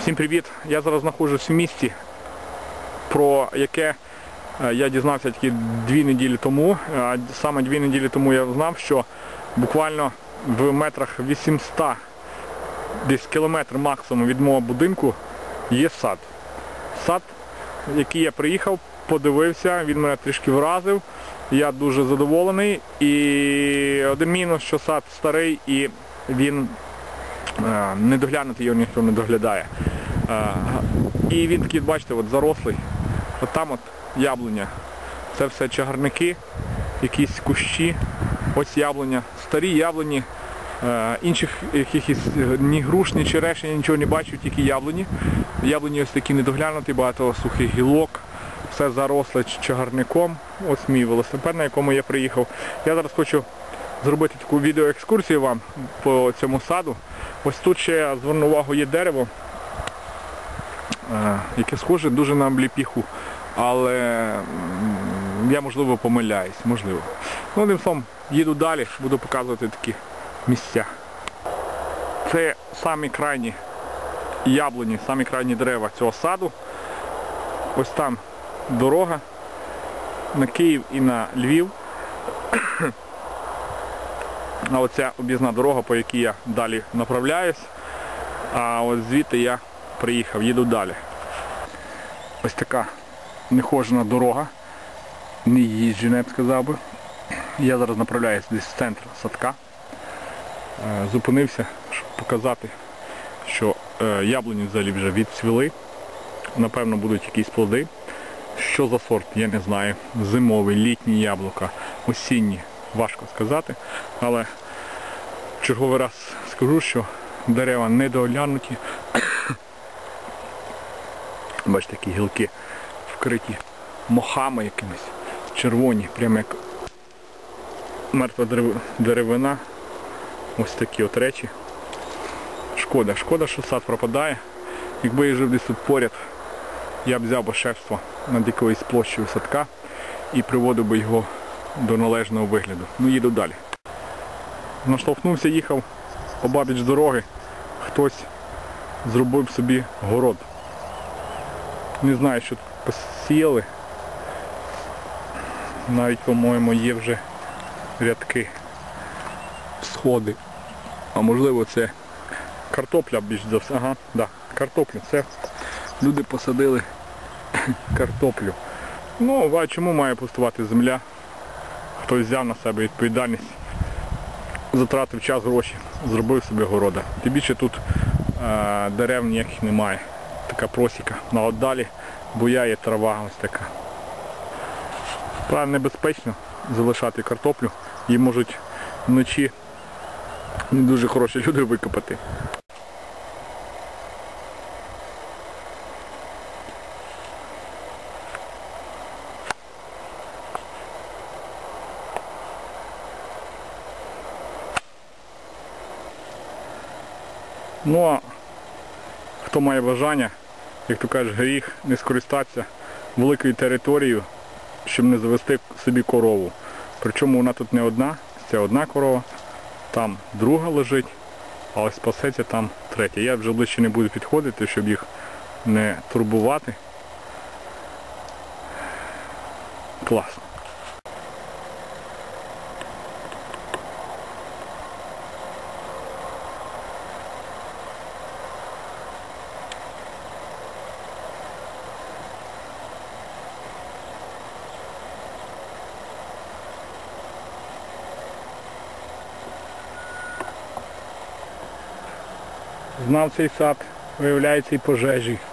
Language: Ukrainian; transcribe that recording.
Всім привіт! Я зараз знаходжусь в місті, про яке я дізнався тільки 2 неділі тому. Саме 2 неділі тому я знав, що буквально в метрах 800, десь кілометр максимум від мого будинку є сад. Сад, в який я приїхав, подивився, він мене трішки вразив. Я дуже задоволений. І один мінус, що сад старий і він не доглянути, його ніхто не доглядає. І він такий, бачите, от зарослий. От там от яблуня. Це все чагарники, якісь кущі. Ось яблуня. Старі яблуні. Інших якихось ні груш, ні черешень, я нічого не бачу, тільки яблуні. Яблуні ось такі недоглянуті, багато сухих гілок. Все заросле чагарником. Ось мій велосипед, на якому я приїхав. Я зараз хочу зробити таку відеоекскурсію вам по цьому саду. Ось тут ще, я зверну увагу, є дерево, яке схоже дуже на обліпіху, але я, можливо, помиляюсь, можливо. Ну, одним словом, їду далі, буду показувати такі місця. Це самі крайні яблуні, самі крайні дерева цього саду. Ось там дорога на Київ і на Львів. А оця об'їзна дорога, по якій я далі направляюсь. А ось звідти я приїхав, їду далі. Ось така нехожена дорога. Не їжджена, я б сказав би. Я зараз направляюсь десь в центр садка. Зупинився, щоб показати, що яблуні взагалі вже відцвіли. Напевно, будуть якісь плоди. Що за сорт, я не знаю. Зимовий, літні яблука, осінні. Важко сказати, але в черговий раз скажу, що дерева недоглянуті. Бачите, такі гілки вкриті мохами якимись, червоні, прямо як мертва деревина. Ось такі от речі. Шкода, що сад пропадає. Якби я жив десь тут поряд, я б взяв би шефство над якоюсь площею садка і приводив би його до належного вигляду. Ну, їду далі. Наштовхнувся, їхав обабіч дороги. Хтось зробив собі город. Не знаю, що тут посіяли. Навіть, по-моєму, є вже рядки, сходи. А можливо, це картопля більш за все. Ага, да, картоплю. Це люди посадили картоплю. Ну, а чому має пустувати земля? Хтось взяв на себе відповідальність, затратив час, гроші, зробив собі города. Тим більше тут дерев ніяких немає. Така просіка. А от далі буяє трава ось така. Правда, небезпечно залишати картоплю. Її можуть вночі не дуже хороші люди викопати. Ну а хто має бажання, як то кажеш, гріх не скористатися великою територією, щоб не завести собі корову. Причому вона тут не одна, це одна корова, там друга лежить, а ось пасеться там третя. Я вже ближче не буду підходити, щоб їх не турбувати. Класно. Знав цей сад, виявляється, і пожежі.